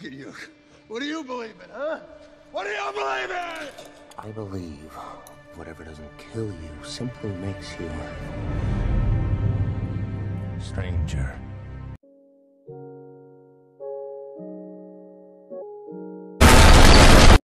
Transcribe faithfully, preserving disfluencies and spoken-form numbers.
Look at you. What do you believe in, huh? What do you believe in? I believe whatever doesn't kill you simply makes you stranger.